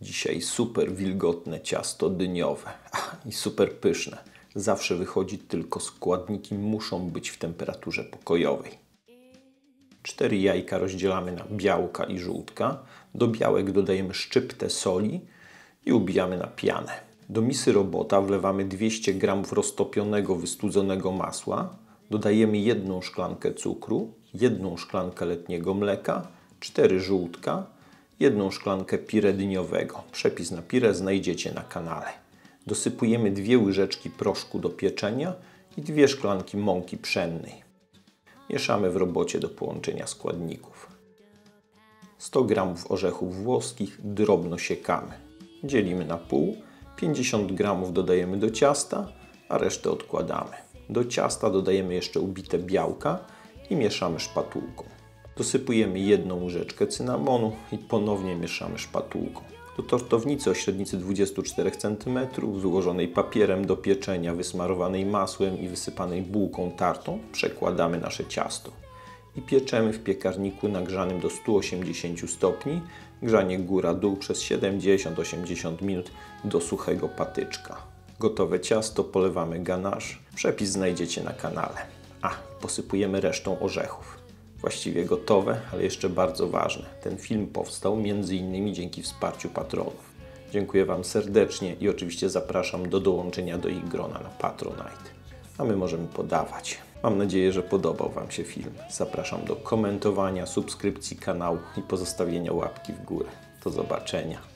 Dzisiaj super wilgotne ciasto dyniowe i super pyszne. Zawsze wychodzi, tylko składniki muszą być w temperaturze pokojowej. 4 jajka rozdzielamy na białka i żółtka. Do białek dodajemy szczyptę soli i ubijamy na pianę. Do misy robota wlewamy 200 g roztopionego, wystudzonego masła. Dodajemy 1 szklankę cukru, 1 szklankę letniego mleka, 4 żółtka, 1 szklankę pire dyniowego. Przepis na pire znajdziecie na kanale. Dosypujemy 2 łyżeczki proszku do pieczenia i 2 szklanki mąki pszennej. Mieszamy w robocie do połączenia składników. 100 g orzechów włoskich drobno siekamy. Dzielimy na pół, 50 g dodajemy do ciasta, a resztę odkładamy. Do ciasta dodajemy jeszcze ubite białka i mieszamy szpatułką. Dosypujemy 1 łyżeczkę cynamonu i ponownie mieszamy szpatułką. Do tortownicy o średnicy 24 cm, wyłożonej papierem do pieczenia, wysmarowanej masłem i wysypanej bułką tartą, przekładamy nasze ciasto i pieczemy w piekarniku nagrzanym do 180 stopni, grzanie góra-dół przez 70-80 minut do suchego patyczka. Gotowe ciasto polewamy ganache. Przepis znajdziecie na kanale. Posypujemy resztą orzechów. Właściwie gotowe, ale jeszcze bardzo ważne. Ten film powstał m.in. dzięki wsparciu patronów. Dziękuję Wam serdecznie i oczywiście zapraszam do dołączenia do ich grona na Patronite. A my możemy podawać. Mam nadzieję, że podobał Wam się film. Zapraszam do komentowania, subskrypcji kanału i pozostawienia łapki w górę. Do zobaczenia.